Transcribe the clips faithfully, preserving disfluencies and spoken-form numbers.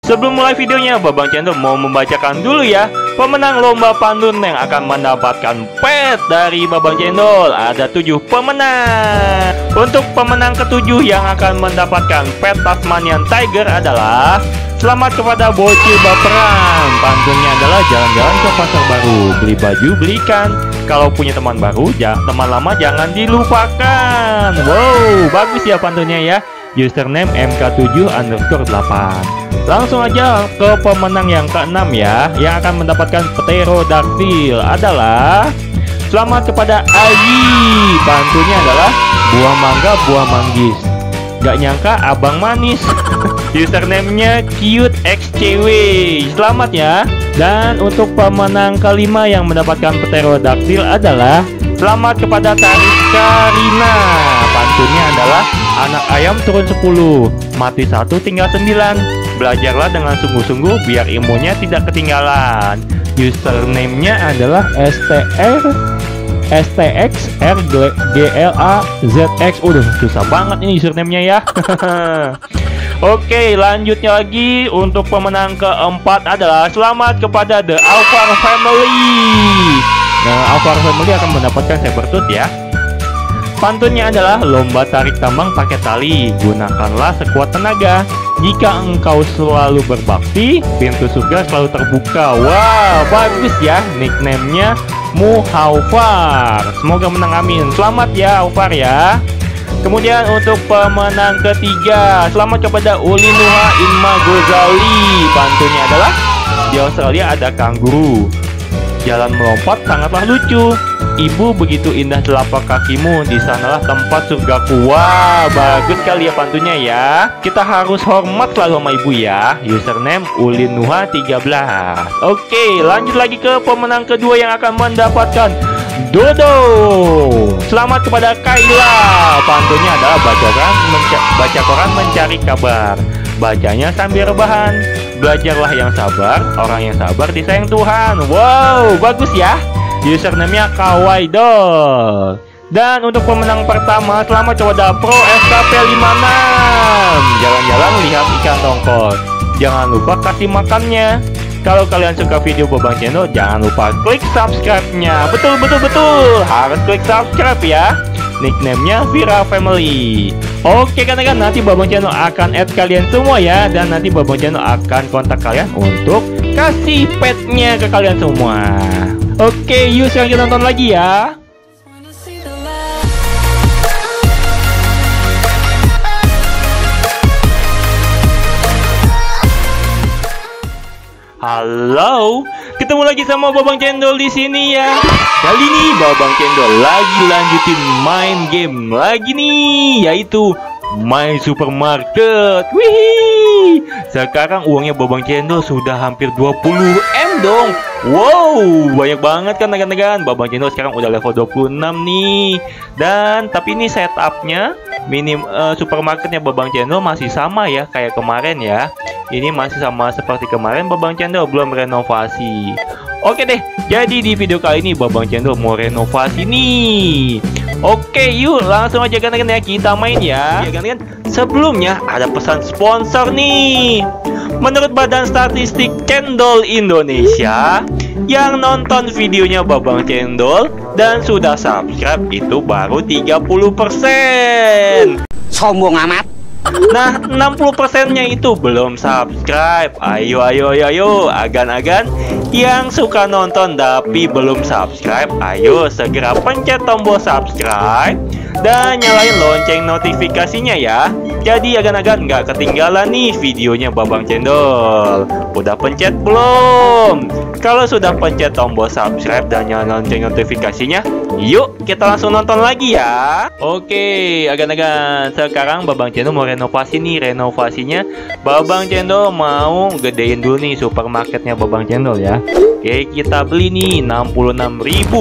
Sebelum mulai videonya, Babang Cendol mau membacakan dulu ya pemenang lomba pantun yang akan mendapatkan pet dari Babang Cendol. Ada tujuh pemenang. Untuk pemenang ketujuh yang akan mendapatkan pet Tasmanian Tiger adalah selamat kepada Bocil Baperan. Pantunnya adalah jalan-jalan ke pasar baru, beli baju, belikan. Kalau punya teman baru, teman lama jangan dilupakan. Wow, bagus ya pantunnya ya. Username M K tujuh underscore delapan. Langsung aja ke pemenang yang keenam ya, yang akan mendapatkan Pterodactyl adalah selamat kepada Ayi. Pantunnya adalah buah mangga, buah manggis. Gak nyangka abang manis. Username-nya cute x c w. Selamat ya. Dan untuk pemenang kelima yang mendapatkan Pterodactyl adalah selamat kepada Tariska Rina. Pantunnya adalah anak ayam turun sepuluh, mati satu tinggal sembilan. Belajarlah dengan sungguh-sungguh biar ilmunya tidak ketinggalan. Username-nya adalah str stxrglaz. Udah susah banget ini username-nya ya. Oke, lanjutnya lagi untuk pemenang keempat adalah selamat kepada The Alvar Family. Nah, Alvar Family akan mendapatkan Sabertooth ya. Pantunnya adalah lomba tarik tambang pakai tali. Gunakanlah sekuat tenaga. Jika engkau selalu berbakti, pintu surga selalu terbuka. Wah, bagus ya. Nickname-nya Muhaufar. Semoga menang, amin. Selamat ya Alvar ya. Kemudian untuk pemenang ketiga, selamat kepada Uli Nuha Inma Gozali. Pantunnya adalah di Australia ada kanguru. Jalan melompat sangatlah lucu. Ibu begitu indah telapak kakimu, di sanalah tempat surgaku. Wah, bagus kali ya pantunnya ya. Kita harus hormat selalu sama ibu ya. Username Ulin Nuha tiga belas. Oke, lanjut lagi ke pemenang kedua yang akan mendapatkan Dodo. Selamat kepada Kaila. Pantunnya adalah baca koran, baca koran mencari kabar. Bacanya sambil rebahan. Belajarlah yang sabar, orang yang sabar disayang Tuhan. Wow, bagus ya. Username-nya Kawaidol. Dan untuk pemenang pertama, selamat kepada Pro S K P lima enam. Jalan-jalan lihat ikan tongkol. Jangan lupa kasih makannya. Kalau kalian suka video Babang Cendol, jangan lupa klik subscribe-nya. Betul, betul, betul. Harus klik subscribe ya. Nickname-nya Vira Family. Oke kan, kan nanti Babang Cendol akan add kalian semua ya. Dan nanti Babang Cendol akan kontak kalian untuk kasih petnya ke kalian semua. Oke, yuk sekarang kita nonton lagi ya. Halo, ketemu lagi sama Babang Cendol di sini ya. Kali ini Babang Cendol lagi lanjutin main game lagi nih, yaitu My Supermarket. Wih, sekarang uangnya Babang Cendol sudah hampir dua puluh M dong. Wow, banyak banget kan tekan-tekan. Babang Cendol sekarang udah level dua puluh enam nih. Dan tapi ini setupnya minim uh, supermarketnya Babang Cendol masih sama ya kayak kemarin ya. Ini masih sama seperti kemarin, Babang Cendol belum renovasi. Oke deh, jadi di video kali ini Babang Cendol mau renovasi nih. Oke, yuk langsung aja kan ya kita main ya. Ya kan, sebelumnya ada pesan sponsor nih. Menurut Badan Statistik Cendol Indonesia, yang nonton videonya Babang Cendol dan sudah subscribe itu baru tiga puluh persen. Sombong amat. Nah, enam puluh persennya itu belum subscribe. Ayo, ayo, ayo, ayo, agan-agan yang suka nonton tapi belum subscribe, ayo segera pencet tombol subscribe dan nyalain lonceng notifikasinya ya. Jadi agan-agan nggak ketinggalan nih videonya Babang Cendol. Udah pencet belum? Kalau sudah pencet tombol subscribe dan nyalain lonceng notifikasinya, yuk kita langsung nonton lagi ya. Oke, agan-agan, sekarang Babang Cendol mau renovasi nih. Renovasinya Babang Cendol mau gedein dulu nih supermarketnya Babang Cendol ya. Oke, kita beli nih enam puluh enam ribu.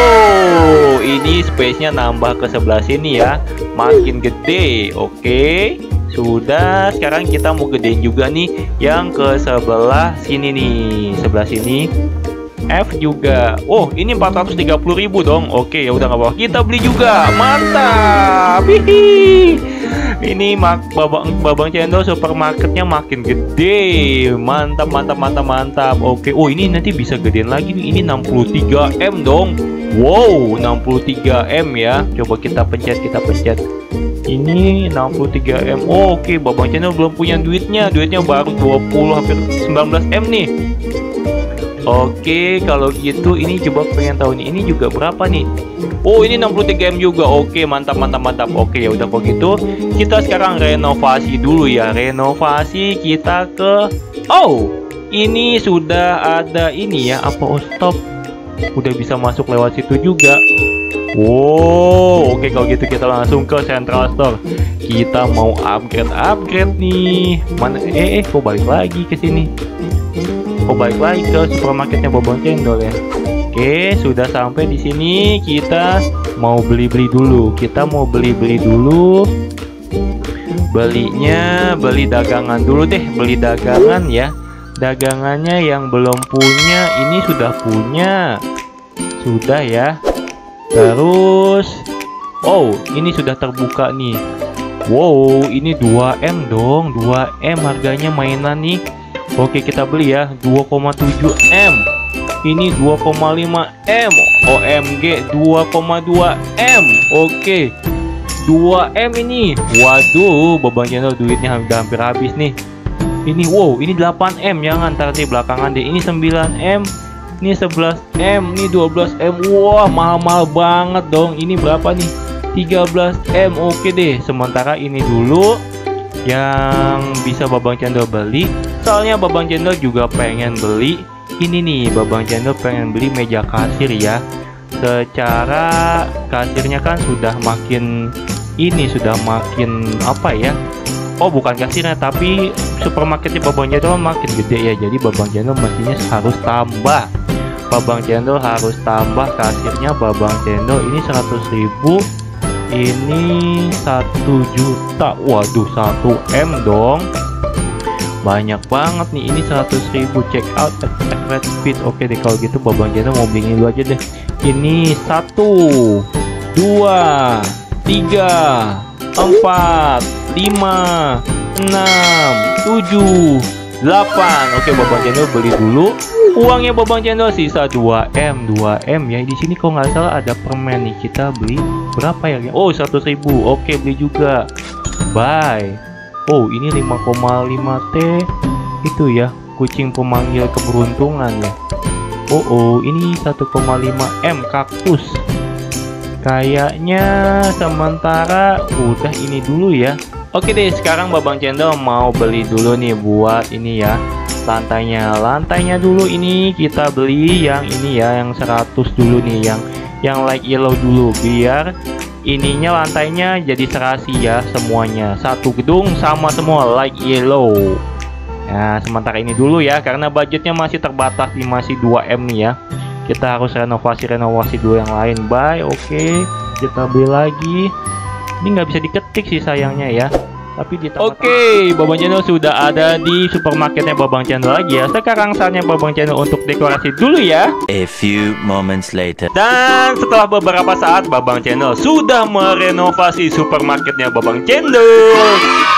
Wow, ini space-nya nambah ke sebelah sini ya, makin gede. Oke, sudah. Sekarang kita mau gedein juga nih yang ke sebelah sini nih, sebelah sini. F juga. Oh, ini empat ratus tiga puluh ribu dong. Oke, ya udah nggak apa-apa. Kita beli juga. Mantap. Hihi. Ini mak babang babang cendol supermarketnya makin gede. Mantap, mantap, mantap, mantap. Oke. Oh, ini nanti bisa gedein lagi nih. Ini enam puluh tiga M dong. Wow, enam puluh tiga M ya. Coba kita pencet, kita pencet. Ini enam puluh tiga M. Oh, oke, babang cendol belum punya duitnya. Duitnya baru dua puluh, hampir sembilan belas M nih. Oke, kalau gitu ini coba pengen tahu nih, ini juga berapa nih? Oh, ini enam puluh tiga M juga. Oke, mantap, mantap, mantap. Oke, ya udah kalau gitu kita sekarang renovasi dulu ya. Renovasi kita ke Oh, ini sudah ada ini ya. Apa? Oh, stop. Udah bisa masuk lewat situ juga. Wow, oke kalau gitu kita langsung ke Central Store. Kita mau upgrade-upgrade nih. Mana eh, eh kok balik lagi ke sini? Kok balik lagi ke supermarketnya babang cendol ya? Oke, sudah sampai di sini. Kita mau beli-beli dulu. Kita mau beli-beli dulu. Belinya, beli dagangan dulu deh. Beli dagangan ya. Dagangannya yang belum punya, ini sudah punya. Sudah ya. Terus, oh, ini sudah terbuka nih. Wow, ini dua M dong. dua M harganya mainan nih. Oke, kita beli ya. dua koma tujuh M. Ini dua koma lima M. O M G dua koma dua M. Oke, dua M ini. Waduh, babang cendol duitnya hampir hampir habis nih. Ini wow, ini delapan M. Jangan ntar di belakangan deh. Ini sembilan M. Ini sebelas M. Ini dua belas M. Wah, mahal-mahal banget dong. Ini berapa nih? tiga belas M. Oke deh. Sementara ini dulu yang bisa babang cendol beli. Soalnya babang cendol juga pengen beli ini nih. Babang cendol pengen beli meja kasir ya. Secara kasirnya kan sudah makin ini sudah makin apa ya? Oh, bukan kasirnya tapi supermarketnya babang cendol makin gede ya. Jadi babang cendol mestinya harus tambah. Babang cendol harus tambah kasirnya. Babang cendol ini seratus ribu. Ini satu juta. Waduh, satu M dong. Banyak banget nih. Ini seratus ribu. Check out red speed. Oke deh kalau gitu babang cendol mau beli dulu aja deh. Ini satu, dua, tiga, empat, lima, enam, tujuh, delapan. Oke, babang cendol beli dulu. Uangnya babang cendol sisa dua M. dua M ya. Di sini kok nggak salah ada permen nih. Kita beli berapa ya? Oh, seratus ribu. Oke, beli juga. Bye. Oh, ini lima koma lima T itu ya, kucing pemanggil keberuntungan ya. Oh, oh, ini satu koma lima M kaktus. Kayaknya sementara udah ini dulu ya. Oke deh, sekarang babang cendol mau beli dulu nih buat ini ya. Lantainya, lantainya dulu ini kita beli yang ini ya, yang seratus dulu nih, yang yang light yellow dulu biar ininya lantainya jadi serasi ya semuanya. Satu gedung sama semua light yellow. Nah, sementara ini dulu ya karena budgetnya masih terbatas nih, masih dua M nih ya. Kita harus renovasi-renovasi dulu yang lain. Bye. Oke, kita beli lagi. Ini nggak bisa diketik sih sayangnya ya. Tapi di Oke, okay, babang cendol sudah ada di supermarketnya babang cendol lagi ya. Sekarang saatnya babang cendol untuk dekorasi dulu ya. A few moments later. Dan setelah beberapa saat babang cendol sudah merenovasi supermarketnya babang cendol.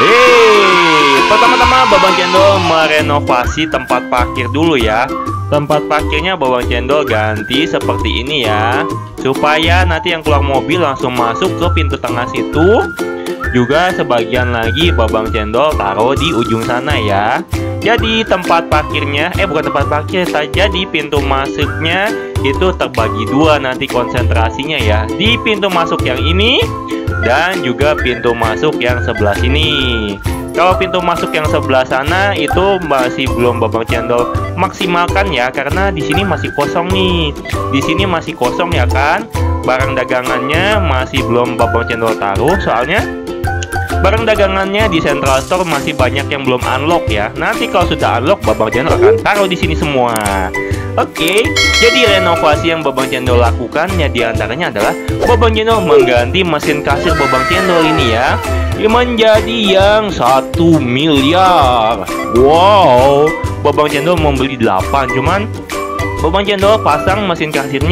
Hei, pertama-tama babang cendol merenovasi tempat parkir dulu ya. Tempat parkirnya babang cendol ganti seperti ini ya, supaya nanti yang keluar mobil langsung masuk ke pintu tengah situ. Juga sebagian lagi babang cendol taruh di ujung sana ya. Jadi tempat parkirnya, eh bukan tempat parkir saja, di pintu masuknya itu terbagi dua nanti konsentrasinya ya. Di pintu masuk yang ini dan juga pintu masuk yang sebelah sini. Kalau pintu masuk yang sebelah sana itu masih belum babang cendol maksimalkan ya, karena di sini masih kosong nih. Di sini masih kosong ya kan. Barang dagangannya masih belum babang cendol taruh, soalnya barang dagangannya di Central Store masih banyak yang belum unlock ya. Nanti kalau sudah unlock, babang cendol akan taruh di sini semua. Oke, jadi renovasi yang babang cendol lakukan ya diantaranya adalah babang cendol mengganti mesin kasir babang cendol ini ya, menjadi yang satu miliar. Wow, babang cendol membeli delapan, cuman babang cendol pasang mesin kasirnya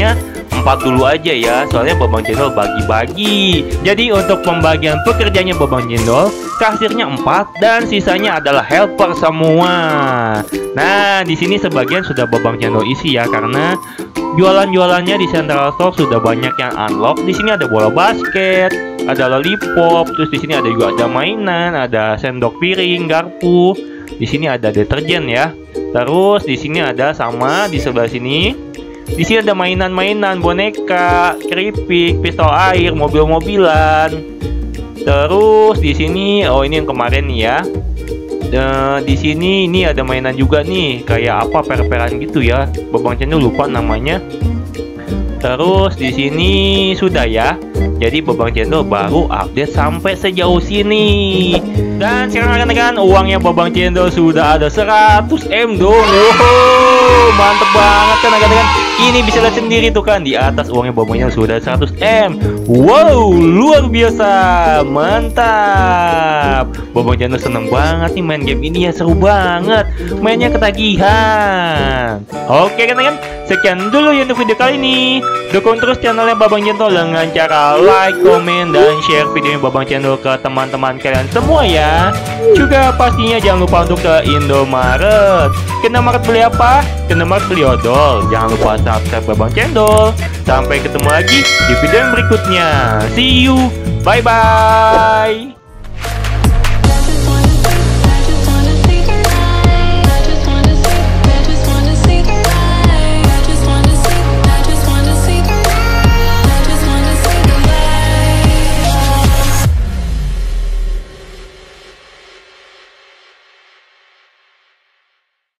empat dulu aja ya, soalnya Babang Cendol bagi-bagi. Jadi untuk pembagian pekerjaannya Babang Cendol, kasirnya empat dan sisanya adalah helper semua. Nah, di sini sebagian sudah Babang Cendol isi ya, karena jualan-jualannya di Central Store sudah banyak yang unlock. Di sini ada bola basket, ada lollipop, terus di sini ada juga ada mainan, ada sendok piring, garpu. Di sini ada deterjen ya. Terus di sini ada sama di sebelah sini. Di sini ada mainan-mainan, boneka, keripik, pistol air, mobil-mobilan. Terus di sini, oh ini yang kemarin nih ya. Dan di sini ini ada mainan juga nih, kayak apa per-peran gitu ya. Babang Cendol lupa namanya. Terus di sini sudah ya. Jadi Babang Cendol baru update sampai sejauh sini. Dan sekarang rekan-rekan, uangnya Babang Cendol sudah ada seratus M dong. Wow, mantep banget kan rekan-rekan. Ini bisa lihat sendiri tuh kan, di atas uangnya Babang Cendol sudah seratus M. Wow, luar biasa. Mantap. Babang Cendol seneng banget nih main game ini ya, seru banget. Mainnya ketagihan. Oke rekan-rekan, sekian dulu ya untuk video kali ini. Dukung terus channelnya Babang Cendol dengan cara like, komen, dan share videonya Babang Cendol ke teman-teman kalian semua ya. Juga pastinya jangan lupa untuk ke Indomaret. Ke Indomaret beli apa? Ke Indomaret beli odol. Jangan lupa subscribe Babang Cendol. Sampai ketemu lagi di video yang berikutnya. See you. Bye-bye.